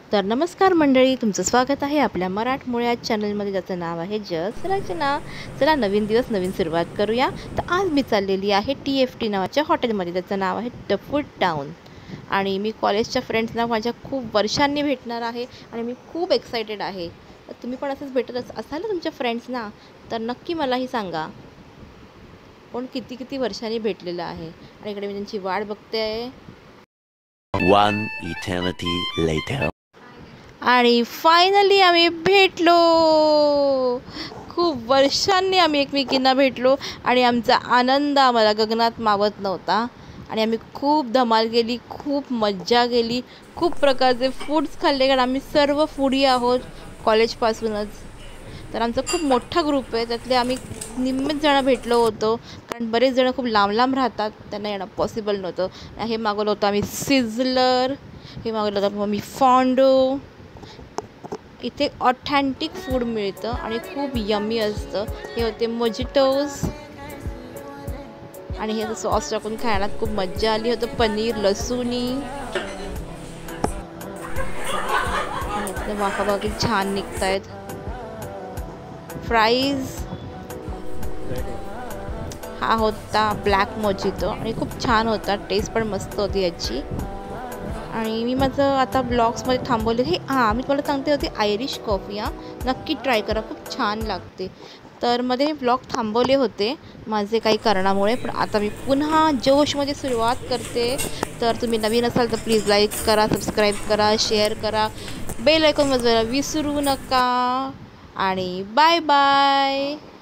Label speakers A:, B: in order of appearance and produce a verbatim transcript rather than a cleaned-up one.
A: तर नमस्कार मंडळी, तुमचं स्वागत आहे आपल्या मराठमोळ्या चॅनलमध्ये, ज्याचं नाव आहे जस्ट रचना. चला नवीन दिवस नवीन सुरुवात करूया. तर आज मी चाललेली आहे टी एफ टी नावाच्या हॉटेलमध्ये, ज्याचं नाव आहे द फूड टाऊन. आणि मी कॉलेजच्या फ्रेंड्सना माझ्या खूप वर्षांनी भेटणार आहे आणि मी खूप एक्सायटेड आहे. तर तुम्ही पण असंच भेटत अस असाल ना तुमच्या फ्रेंड्सना, तर नक्की मलाही सांगा कोण किती किती वर्षांनी भेटलेलं आहे. आणि इकडे मी त्यांची वाट बघते आहे.
B: One eternity later.
A: आणि फायनली आम्ही भेटलो. खूप वर्षांनी आम्ही एकमेकींना भेटलो आणि आमचा आनंद आम्हाला गगनात मावत नव्हता. आणि आम्ही खूप धमाल केली, खूप मज्जा केली, खूप प्रकारचे फूड्स खाल्ले, कारण आम्ही सर्व फूडी आहोत कॉलेजपासूनच. तर आमचा खूप मोठा ग्रुप आहे, त्यातले आम्ही निम्मेच जणं भेटलो होतो, कारण बरेच जणं खूप लांब लांब राहतात, त्यांना येणं पॉसिबल नव्हतं. हे मागवलं होतं आम्ही सिझलर, हे मागवलं होतं आम्ही फॉन्डो. इथे ऑथेंटिक फूड मिळतं आणि खूप यम्मी असतं. हे होते मोजिटोज आणि हे सॉस टाकून खाण्यात खूप मज्जा आली. होतं पनीर लसूणी. वाफा बाकी छान निघत आहेत. फ्राईज. हा होता ब्लॅक मोजिटो आणि खूप छान होता, टेस्ट पण मस्त होती याची. आणि मी माझं आता ब्लॉग्समध्ये थांबवले. हे हां, मी तुम्हाला सांगते होते आयरिश कॉफी, हां नक्की ट्राय करा, खूप छान लागते. तर मध्ये ब्लॉग थांबवले होते माझे काही कारणामुळे, पण आता मी पुन्हा जोशमध्ये सुरुवात करते. तर तुम्ही नवीन असाल तर प्लीज लाईक करा, सबस्क्राईब करा, शेअर करा, बेल आयकॉन वाजवायला विसरू नका. आणि बाय बाय.